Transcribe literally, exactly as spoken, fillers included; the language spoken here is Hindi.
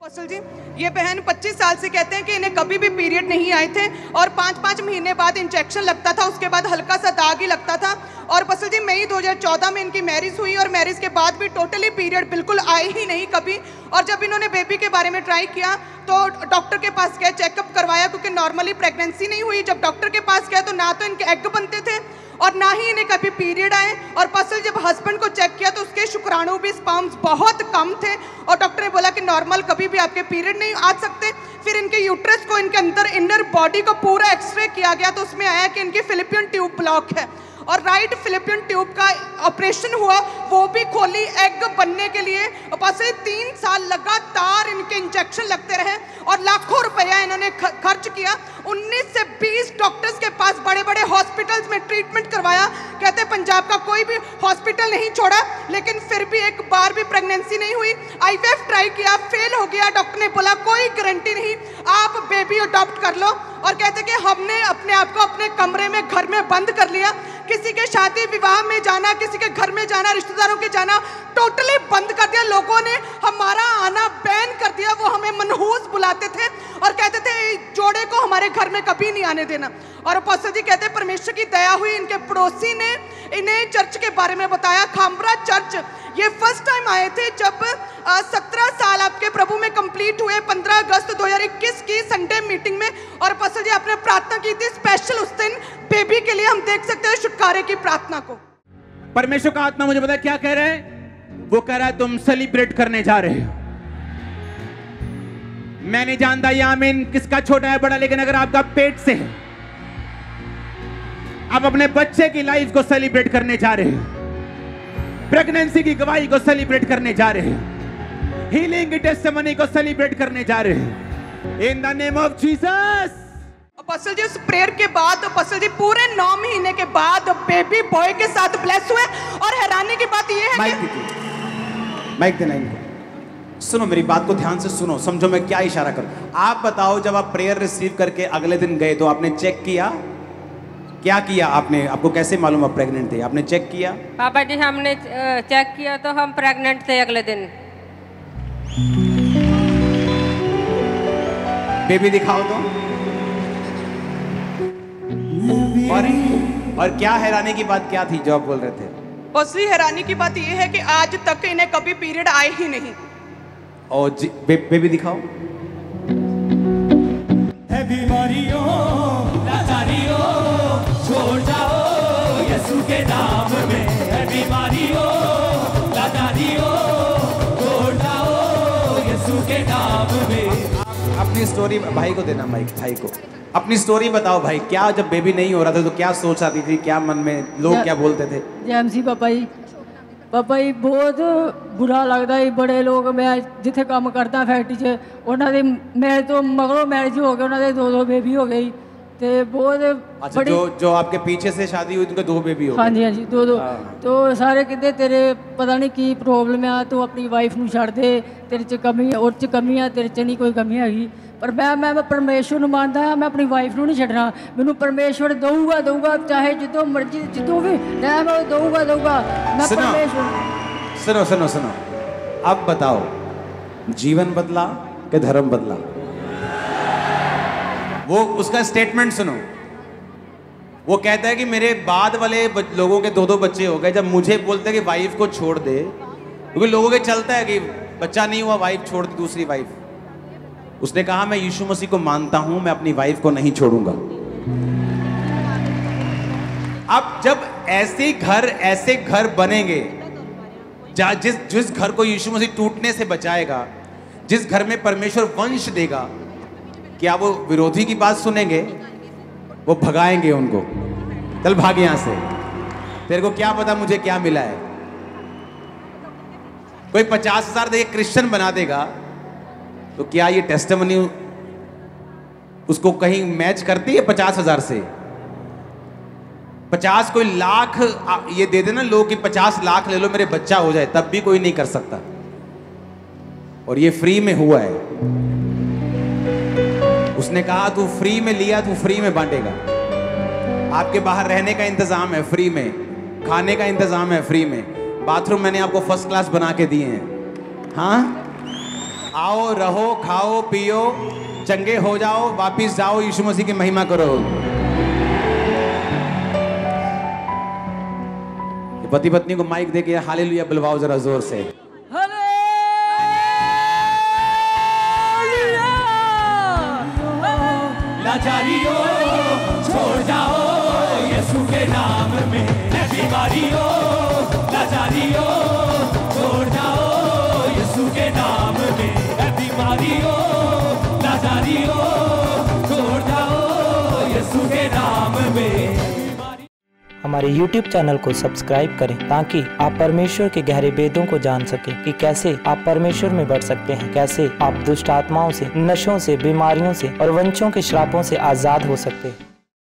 असल जी, ये बहन पच्चीस साल से कहते हैं कि इन्हें कभी भी पीरियड नहीं आए थे और पाँच पाँच महीने बाद इंजेक्शन लगता था, उसके बाद हल्का सा दाग ही लगता था। और असल जी मई दो हज़ार चौदह में इनकी मैरिज हुई और मैरिज के बाद भी टोटली पीरियड बिल्कुल आए ही नहीं कभी। और जब इन्होंने बेबी के बारे में ट्राई किया तो डॉक्टर के पास गए, चेकअप करवाया, क्योंकि नॉर्मली प्रेगनेंसी नहीं हुई। जब डॉक्टर के पास गए तो ना तो इनके एग बनते थे और ना ही इन्हें कभी पीरियड आए। और पसल जब हस्बैंड को चेक किया तो उसके शुक्राणु भी, स्पर्म्स बहुत कम थे और डॉक्टर ने बोला कि नॉर्मल कभी भी आपके पीरियड नहीं आ सकते। फिर इनके यूट्रस को, इनके अंदर इनर बॉडी को पूरा एक्सरे किया गया तो उसमें आया कि इनकी फिलिपियन ट्यूब ब्लॉक है और राइट फिलिपियन ट्यूब का ऑपरेशन हुआ, वो भी खोली एग बनने के लिए। बस तीन साल लगातार इनके इंजेक्शन लगते रहे और लाखों रुपया इन्होंने खर्च किया। उन्नीस से बीस डॉक्टर्स के पास बड़े बड़े हॉस्पिटल्स में ट्रीटमेंट करवाया। कहते पंजाब का कोई भी हॉस्पिटल नहीं छोड़ा, लेकिन फिर भी एक बार भी प्रेगनेंसी नहीं हुई। आईवीएफ ट्राई किया, फेल हो गया। डॉक्टर ने बोला कोई गारंटी नहीं, आप बेबी अडॉप्ट कर लो। और कहते कि हमने अपने आप को अपने कमरे में, घर में बंद कर लिया। किसी के शादी विवाह में जाना, किसी के घर में जाना, रिश्तेदारों के जाना टोटली बंद कर दिया। लोगों ने हमारा आना बैन कर दिया। वो हमें मनहूस बुलाते थे और कहते थे जोड़े को हमारे घर में कभी नहीं आने देना। और अपोस्टल जी कहते परमेश्वर की दया हुई, इनके पड़ोसी ने इन्हें चर्च के बारे में बताया, खामरा चर्च। ये फर्स्ट टाइम आए थे जब सत्रह साल आपके प्रभु में कंप्लीट हुए, पंद्रह अगस्त दो हज़ार इक्कीस की संडे मीटिंग में। और अपोस्टल जी आपने प्रार्थना की थी स्पेशल उस दिन बेबी के लिए। हम देख सकते हैं छुटकारे की प्रार्थना को। परमेश्वर का आत्मा मुझे पता है क्या कह रहा है। वो कह रहा है तुम सेलिब्रेट करने जा रहे हो। मैं नहीं जानता ये आमीन किसका छोटा है बड़ा, लेकिन अगर आपका पेट से है, आप अपने बच्चे की लाइफ को सेलिब्रेट करने जा रहे हो, प्रेगनेंसी की गवाही को सेलिब्रेट करने जा रहे हो, हीलिंग की टेस्टिमनी को सेलिब्रेट करने जा रहे हो, in the name of Jesus. Apostle जी उस प्रेयर के बाद अपोस्टल जी पूरे नौ महीने के बाद बेबी बॉय के साथ ब्लेस हुए। और हैरानी की बात यह है माइक कि माइक देना इनको। सुनो मेरी बात को ध्यान से सुनो, समझो मैं क्या इशारा करूं। आप बताओ, जब आप प्रेयर रिसीव करके अगले दिन गए तो आपने चेक किया, क्या किया आपने? आपको कैसे मालूम आप प्रेग्नेंट थे? आपने चेक किया? पापा जी हमने चेक किया तो हम प्रेग्नेंट थे अगले दिन। बेबी दिखाओ तो। और, और क्या हैरानी की बात क्या थी जो आप बोल रहे थे? असली हैरानी की बात यह है कि आज तक इन्हें कभी पीरियड आए ही नहीं। और बे, बेबी दिखाओ। है बीमारियों, लाचारियों, छोड़ जाओ यीशु के नाम में। है बीमारियों, लाचारियों, छोड़ जाओ यीशु के नाम में। आप अपनी स्टोरी भाई को देना, माइक भाई को। अपनी स्टोरी बताओ भाई, क्या जब बेबी नहीं हो रहा था तो क्या सोच आती थी, क्या मन में, लोग क्या बोलते थे? जैमसी पापा जी, पापा जी बहुत बुरा लगता है। बड़े लोग, मैं जिथे काम करता फैक्ट्री च, उन्होंने मेरे तो मगरों मैरिज हो गए, उन्होंने दो दो बेबी हो गई। तो बहुत अच्छा, बड़ी... जो जो आपके पीछे से शादी हुई उनके दो बेबी हो गए? हाँ जी हाँ जी, दो दो। तो सारे कहते तेरे पता नहीं की प्रॉब्लम है, तू अपनी वाइफ नूं छड्ड दे, तेरे च कमी, और च कमी है, तेरे च नहीं कोई कमी हैगी। पर मैं मैं परमेश्वर नूं मानदा हां, मैं अपनी वाइफ नूं नहीं छड्डना। मैनूं परमेश्वर दूगा दूगा, चाहे जिद्दों मर्जी जिद्दों भी टाइम हो दूगा दूगा। मैं परमेश्वर। सुनो सुनो सुनो, अब बताओ, जीवन बदला कि धर्म बदला? वो उसका स्टेटमेंट सुनो। वो कहता है कि मेरे बाद वाले लोगों के दो दो बच्चे हो गए, जब मुझे बोलते हैं कि वाइफ को छोड़ दे, क्योंकि लोगों के चलता है कि बच्चा नहीं हुआ, वाइफ छोड़ दी दूसरी वाइफ। उसने कहा मैं यीशु मसीह को मानता हूं, मैं अपनी वाइफ को नहीं छोड़ूंगा। अब जब ऐसे घर ऐसे घर बनेंगे, जिस जिस घर को यीशु मसीह टूटने से बचाएगा, जिस घर में परमेश्वर वंश देगा, क्या वो विरोधी की बात सुनेंगे? वो भगाएंगे उनको, चल भाग यहां से, तेरे को क्या पता मुझे क्या मिला है। कोई पचास हजार दे क्रिश्चियन बना देगा तो क्या ये टेस्टिमनी उसको कहीं मैच करती है पचास हजार से? पचास कोई लाख ये दे देना लोग कि पचास लाख ले लो मेरे बच्चा हो जाए, तब भी कोई नहीं कर सकता। और ये फ्री में हुआ है। उसने कहा तू फ्री में लिया, तू फ्री में बांटेगा। आपके बाहर रहने का इंतजाम है फ्री में, खाने का इंतजाम है फ्री में, बाथरूम मैंने आपको फर्स्ट क्लास बना के दिए हैं। हाँ आओ, रहो, खाओ, पियो, चंगे हो जाओ, वापिस जाओ, यीशु मसीह की महिमा करो। पति पत्नी को माइक देके हालेलुया बुलवाओ जरा जोर से। लाचारियों छोड़ जाओ यीशु के नाम में, है बीमारियों लाचारियों छोड़ जाओ यीशु के नाम में, है बीमारियों लाचारियों छोड़ जाओ यीशु के नाम में। हमारे यूट्यूब चैनल को सब्सक्राइब करें ताकि आप परमेश्वर के गहरे वेदों को जान सकें कि कैसे आप परमेश्वर में बढ़ सकते हैं, कैसे आप दुष्ट आत्माओं से, नशों से, बीमारियों से और वंशों के श्रापों से आजाद हो सकते हैं।